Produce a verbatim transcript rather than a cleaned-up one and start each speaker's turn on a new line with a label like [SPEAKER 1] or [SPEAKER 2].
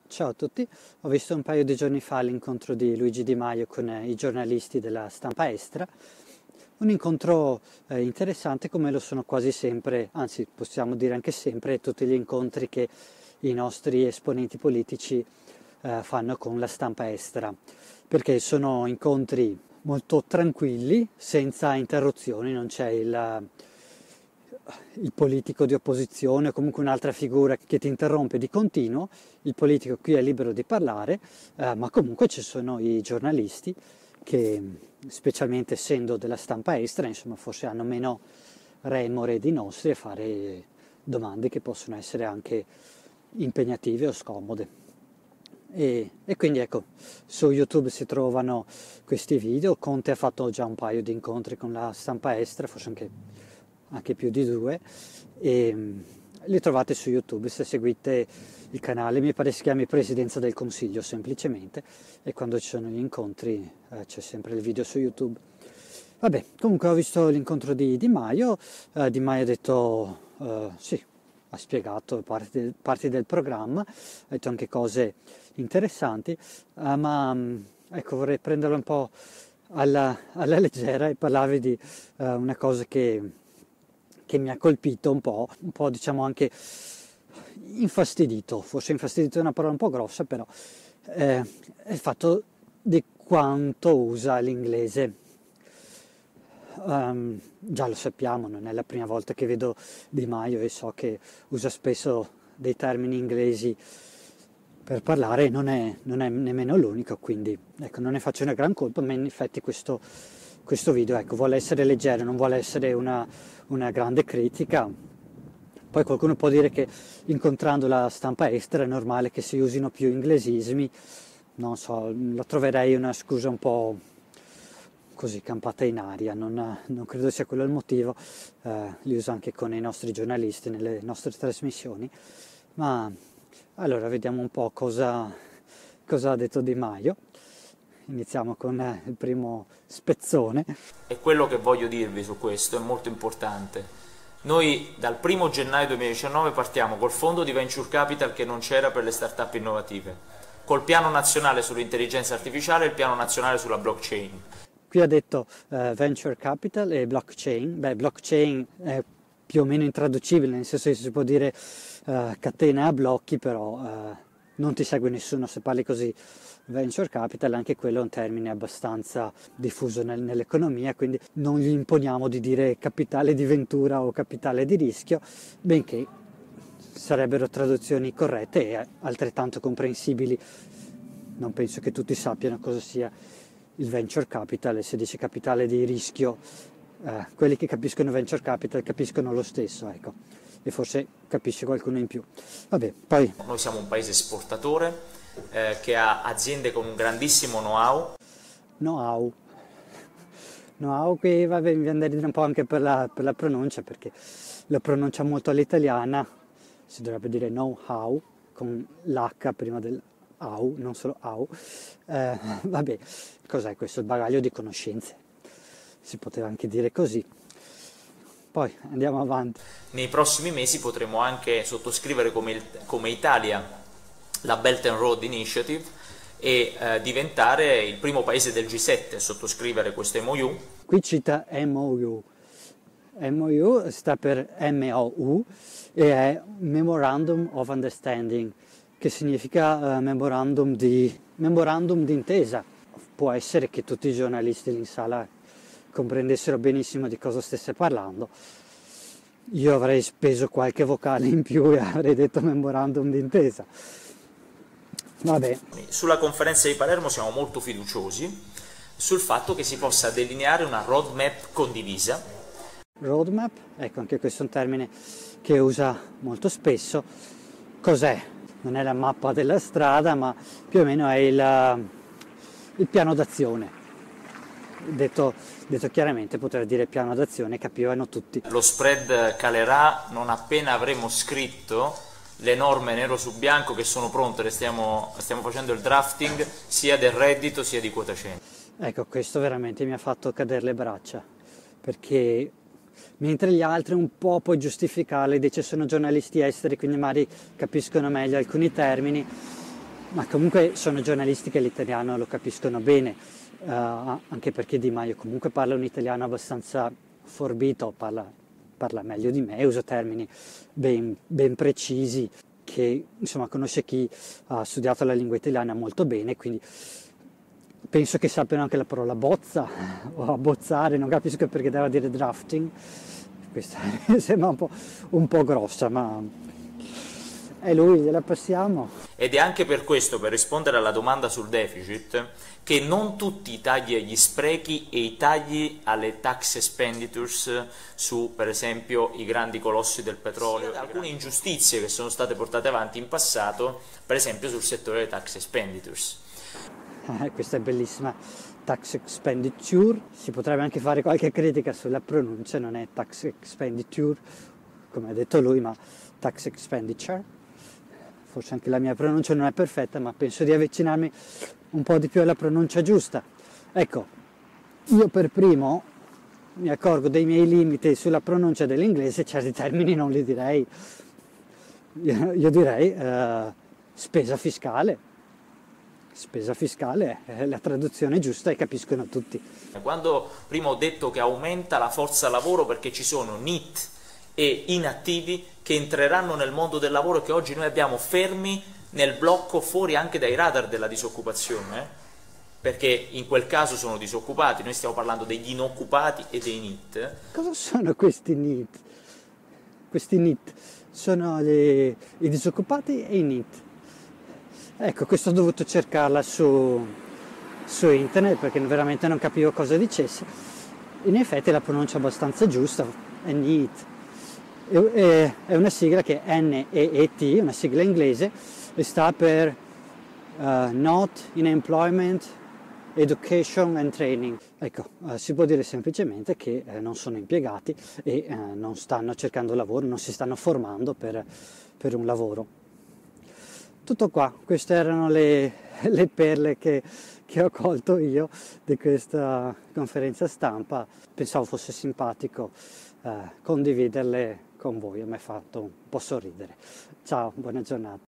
[SPEAKER 1] Ciao a tutti, ho visto un paio di giorni fa l'incontro di Luigi Di Maio con eh, i giornalisti della stampa estera, un incontro eh, interessante come lo sono quasi sempre, anzi possiamo dire anche sempre, tutti gli incontri che i nostri esponenti politici eh, fanno con la stampa estera, perché sono incontri molto tranquilli, senza interruzioni, non c'è il il politico di opposizione o comunque un'altra figura che ti interrompe di continuo. Il politico qui è libero di parlare, eh, ma comunque ci sono i giornalisti che, specialmente essendo della stampa estera, insomma, forse hanno meno remore di nostri a fare domande che possono essere anche impegnative o scomode. E, e quindi ecco, su YouTube si trovano questi video. Conte ha fatto già un paio di incontri con la stampa estera, forse anche anche più di due, e li trovate su YouTube se seguite il canale, mi pare si chiami Presidenza del Consiglio semplicemente, e quando ci sono gli incontri eh, c'è sempre il video su YouTube. Vabbè, comunque ho visto l'incontro di Di Maio, eh, Di Maio ha detto eh, sì, ha spiegato parti, parti del programma, ha detto anche cose interessanti, eh, ma ecco, vorrei prenderlo un po' alla, alla leggera e parlarvi di eh, una cosa che che mi ha colpito un po', un po' diciamo anche infastidito, forse infastidito è una parola un po' grossa, però eh, è il fatto di quanto usa l'inglese. Um, già lo sappiamo, non è la prima volta che vedo Di Maio e so che usa spesso dei termini inglesi per parlare, non è, non è nemmeno l'unico, quindi ecco, non ne faccio una gran colpa, ma in effetti questo, questo video ecco, vuole essere leggero, non vuole essere una, una grande critica. Poi qualcuno può dire che incontrando la stampa estera è normale che si usino più inglesismi, non so, lo troverei una scusa un po' così campata in aria, non, non credo sia quello il motivo, eh, li uso anche con i nostri giornalisti nelle nostre trasmissioni, ma allora vediamo un po' cosa, cosa ha detto Di Maio. Iniziamo con eh, il primo spezzone.
[SPEAKER 2] E quello che voglio dirvi su questo è molto importante. Noi dal primo gennaio duemiladiciannove partiamo col fondo di Venture Capital che non c'era per le start-up innovative, col piano nazionale sull'intelligenza artificiale e il piano nazionale sulla blockchain.
[SPEAKER 1] Qui ha detto uh, Venture Capital e blockchain. Beh, blockchain è più o meno intraducibile, nel senso che si può dire uh, catena a blocchi, però uh, non ti segue nessuno se parli così. Venture capital, anche quello è un termine abbastanza diffuso nel, nell'economia, quindi non gli imponiamo di dire capitale di ventura o capitale di rischio, benché sarebbero traduzioni corrette e altrettanto comprensibili. Non penso che tutti sappiano cosa sia il venture capital, e se dice capitale di rischio, eh, quelli che capiscono venture capital capiscono lo stesso, ecco, e forse capisce qualcuno in più. Vabbè, poi...
[SPEAKER 2] Noi siamo un paese esportatore, Eh, che ha aziende con un grandissimo know-how.
[SPEAKER 1] Know-how. Know-how qui vabbè, mi viene da dire un po' anche per la, per la pronuncia, perché lo pronuncia molto all'italiana, si dovrebbe dire know-how, con l'H prima del au, non solo au. Eh, vabbè, cos'è questo? Il bagaglio di conoscenze, si poteva anche dire così. Poi andiamo avanti.
[SPEAKER 2] Nei prossimi mesi potremo anche sottoscrivere come, il, come Italia la Belt and Road Initiative e eh, diventare il primo paese del G sette a sottoscrivere questo M O U.
[SPEAKER 1] Qui cita M O U. M O U sta per M O U e è Memorandum of Understanding, che significa uh, memorandum di memorandum d'intesa. Può essere che tutti i giornalisti lì in sala comprendessero benissimo di cosa stesse parlando. Io avrei speso qualche vocale in più e avrei detto memorandum d'intesa. Vabbè.
[SPEAKER 2] Sulla conferenza di Palermo siamo molto fiduciosi sul fatto che si possa delineare una roadmap condivisa.
[SPEAKER 1] Roadmap, ecco, anche questo è un termine che usa molto spesso. Cos'è? Non è la mappa della strada, ma più o meno è il, il piano d'azione. Detto, detto chiaramente, poter dire piano d'azione, capivano tutti.
[SPEAKER 2] Lo spread calerà non appena avremo scritto le norme nero su bianco, che sono pronte, le stiamo, stiamo facendo il drafting sia del reddito sia di quota cento.
[SPEAKER 1] Ecco, questo veramente mi ha fatto cadere le braccia, perché mentre gli altri un po' puoi giustificarli, dice sono giornalisti esteri quindi magari capiscono meglio alcuni termini, ma comunque sono giornalisti che l'italiano lo capiscono bene, uh, anche perché Di Maio comunque parla un italiano abbastanza forbito, parla, parla meglio di me, usa termini ben, ben precisi, che insomma conosce chi ha studiato la lingua italiana molto bene, quindi penso che sappiano anche la parola bozza o abbozzare, non capisco perché deve dire drafting, questa sembra un po', un po' grossa, ma è lui, gliela passiamo.
[SPEAKER 2] Ed è anche per questo, per rispondere alla domanda sul deficit, che non tutti i tagli agli sprechi e i tagli alle tax expenditures su, per esempio, i grandi colossi del petrolio, alcune ingiustizie che sono state portate avanti in passato, per esempio sul settore delle tax expenditures.
[SPEAKER 1] Eh, questa è bellissima, tax expenditure, si potrebbe anche fare qualche critica sulla pronuncia, non è tax expenditure, come ha detto lui, ma tax expenditure. Forse anche la mia pronuncia non è perfetta, ma penso di avvicinarmi un po' di più alla pronuncia giusta. Ecco, io per primo mi accorgo dei miei limiti sulla pronuncia dell'inglese, certi termini non li direi. Io, io direi uh, spesa fiscale. Spesa fiscale è la traduzione giusta e capiscono tutti.
[SPEAKER 2] Quando prima ho detto che aumenta la forza lavoro perché ci sono N I T e inattivi che entreranno nel mondo del lavoro e che oggi noi abbiamo fermi nel blocco, fuori anche dai radar della disoccupazione, eh? Perché in quel caso sono disoccupati, noi stiamo parlando degli inoccupati e dei N I T.
[SPEAKER 1] Cosa sono questi N I T? Questi N I T sono le, i disoccupati e i N I T. Ecco, questo ho dovuto cercarla su, su internet perché veramente non capivo cosa dicesse. In effetti la pronuncia è abbastanza giusta, è N I T. È una sigla che è N E E T, una sigla inglese, e sta per uh, Not in Employment, Education and Training. Ecco, uh, si può dire semplicemente che uh, non sono impiegati e uh, non stanno cercando lavoro, non si stanno formando per, per un lavoro. Tutto qua, queste erano le, le perle che, che ho colto io di questa conferenza stampa. Pensavo fosse simpatico uh, condividerle con voi, mi ha fatto un po' sorridere. Ciao, buona giornata.